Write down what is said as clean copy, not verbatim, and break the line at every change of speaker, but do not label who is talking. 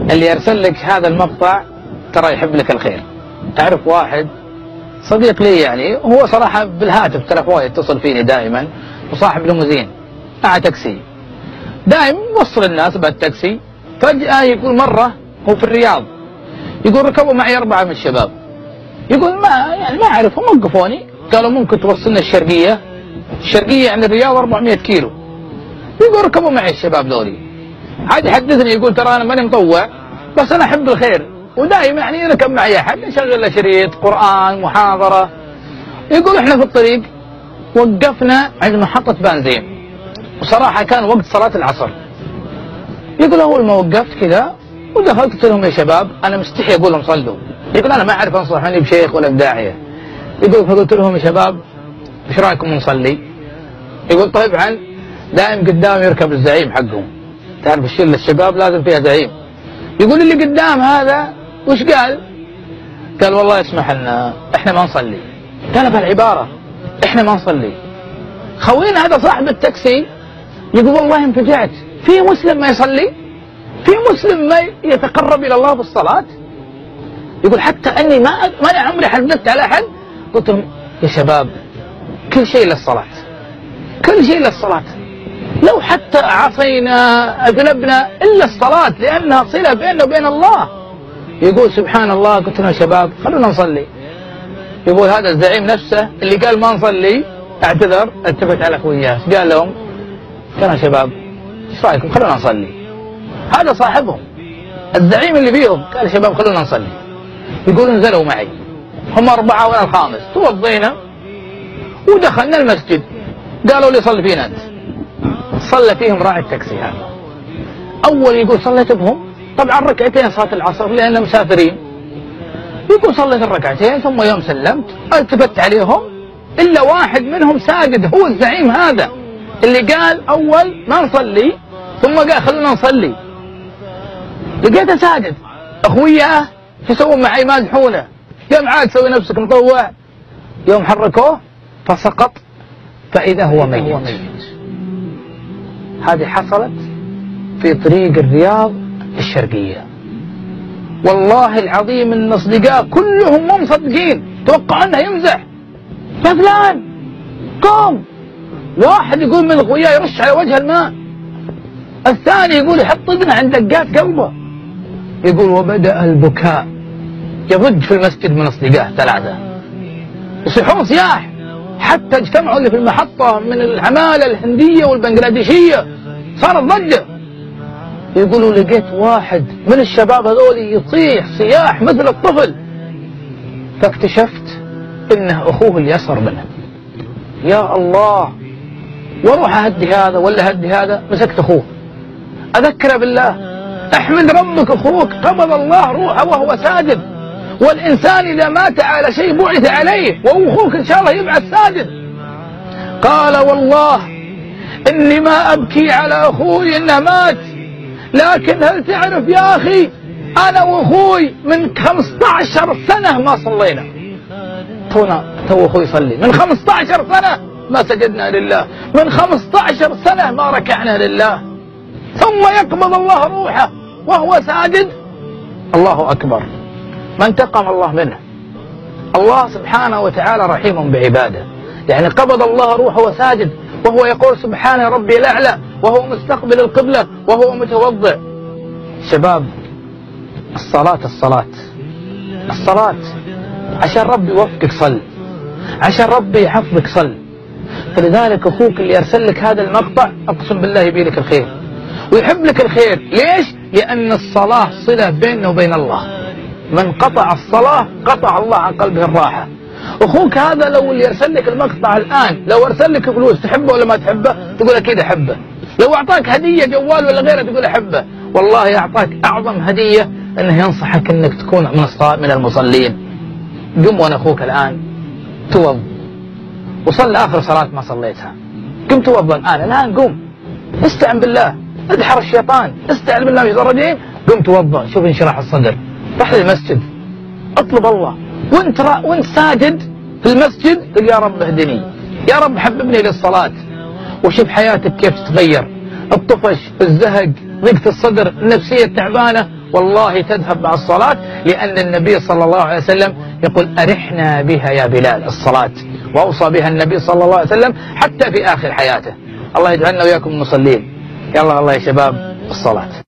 اللي يرسل لك هذا المقطع ترى يحب لك الخير. أعرف واحد صديق لي يعني، هو صراحة بالهاتف تلفون يتصل فيني دائما، وصاحب ليموزين مع تاكسي دائما يوصل الناس بالتاكسي. فجأة يقول مرة هو في الرياض، يقول ركبوا معي 4 من الشباب، يقول ما أعرفهم، وقفوني قالوا ممكن توصلنا الشرقية عن الرياض 400 كيلو. يقول ركبوا معي الشباب ذولي. عاد يحدثني يقول ترى أنا ماني مطوع بس أنا أحب الخير، ودائما يعني يركب معي أحد نشغل له شريط قرآن محاضرة. يقول إحنا في الطريق وقفنا عند محطة بنزين، وصراحة كان وقت صلاة العصر. يقول أول ما وقفت كذا ودخلت قلت لهم يا شباب أنا مستحي أقول لهم صلوا. يقول أنا ما أعرف أنصح ماني بشيخ ولا بداعية. يقول فقلت لهم يا شباب إيش رأيكم نصلي؟ يقول طبعا دائم قدام يركب الزعيم حقهم، تعرف الشلة الشباب لازم فيها زعيم. يقول اللي قدام هذا وش قال؟ قال والله يسمح لنا احنا ما نصلي. قال بهالعبارة احنا ما نصلي. خوينا هذا صاحب التاكسي يقول والله انفجعت، في مسلم ما يصلي؟ في مسلم ما يتقرب الى الله بالصلاة؟ يقول حتى اني ما عمري حدثت على احد قلت لهم يا شباب كل شيء للصلاة، كل شيء للصلاة، لو حتى عصينا أذنبنا إلا الصلاة لأنها صلة بيننا وبين الله. يقول سبحان الله قلت لهم يا شباب خلونا نصلي. يقول هذا الزعيم نفسه اللي قال ما نصلي اعتذر، التفت على اخوياه قال لهم قال يا شباب ايش رايكم خلونا نصلي. هذا صاحبهم الزعيم اللي فيهم قال يا شباب خلونا نصلي. يقول نزلوا معي هم 4 وانا الخامس، توضينا ودخلنا المسجد. قالوا لي صلي فينا انت. صلى فيهم راعي التاكسي هذا. اول يقول صليت بهم طبعا ركعتين صلاه العصر لان مسافرين. يقول صليت الركعتين ثم يوم سلمت التفت عليهم الا واحد منهم ساجد، هو الزعيم هذا اللي قال اول ما نصلي ثم قال خلونا نصلي. لقيته ساجد. اخوياه شو يسوون معي؟ مازحونه. قام عاد سوي نفسك مطوع. يوم حركوه فسقط فاذا هو ميت. هذه حصلت في طريق الرياض الشرقية. والله العظيم ان اصدقاء كلهم مو مصدقين، توقعوا انه يمزح. يا فلان قوم. واحد يقول من اخوياه يرش على وجه الماء، الثاني يقول يحط اذنه عند دقات قلبه. يقول وبدأ البكاء يضج في المسجد من اصدقائه 3 يصيحون صياح، حتى اجتمعوا اللي في المحطة من العمالة الهندية والبنغلاديشية صارت ضجة. يقولوا لقيت واحد من الشباب هذول يصيح صياح مثل الطفل، فاكتشفت انه اخوه اللي يسر منه. يا الله، واروح اهدي هذا ولا اهدي هذا، مسكت اخوه اذكره بالله، احمد ربك اخوك قبض الله روحه وهو ساجد، والانسان اذا مات على شيء بعث عليه، واخوك ان شاء الله يبعث ساجد. قال والله اني ما ابكي على اخوي انه مات، لكن هل تعرف يا اخي انا واخوي من 15 سنة ما صلينا. تو اخوي يصلي من 15 سنة ما سجدنا لله، من 15 سنة ما ركعنا لله، ثم يقبض الله روحه وهو ساجد. الله اكبر، ما انتقم الله منه. الله سبحانه وتعالى رحيم بعباده، يعني قبض الله روحه وساجد وهو يقول سبحان ربي الأعلى وهو مستقبل القبلة وهو متوضئ. شباب الصلاة عشان ربي يوفقك صل، عشان ربي يحفظك صل. فلذلك أخوك اللي أرسل لك هذا المقطع أقسم بالله يبي لك الخير ويحب لك الخير. ليش؟ لأن الصلاة صلة بينه وبين الله، من قطع الصلاة قطع الله عن قلبه الراحة. أخوك هذا لو اللي أرسل لك المقطع الآن لو أرسل لك فلوس تحبه ولا ما تحبه؟ تقول أكيد أحبه. لو أعطاك هدية جوال ولا غيره تقول أحبه. والله أعطاك أعظم هدية أنه ينصحك أنك تكون من المصلين. قم وأنا أخوك الآن توض وصل آخر صلاة ما صليتها، قم توضى الآن قم استعن بالله، ادحر الشيطان، استعن بالله من الرجيم، قم توضى. شوف انشراح الصدر، رح للمسجد اطلب الله وانت ساجد في المسجد قل يا رب اهدني، يا رب حببني للصلاة. وشوف حياتك كيف تتغير، الطفش، الزهق، ضيقة الصدر، النفسية تعبانة، والله تذهب مع الصلاة، لأن النبي صلى الله عليه وسلم يقول أرحنا بها يا بلال، الصلاة، وأوصى بها النبي صلى الله عليه وسلم حتى في آخر حياته. الله يجعلنا وإياكم مصلين. يلا الله يا شباب الصلاة.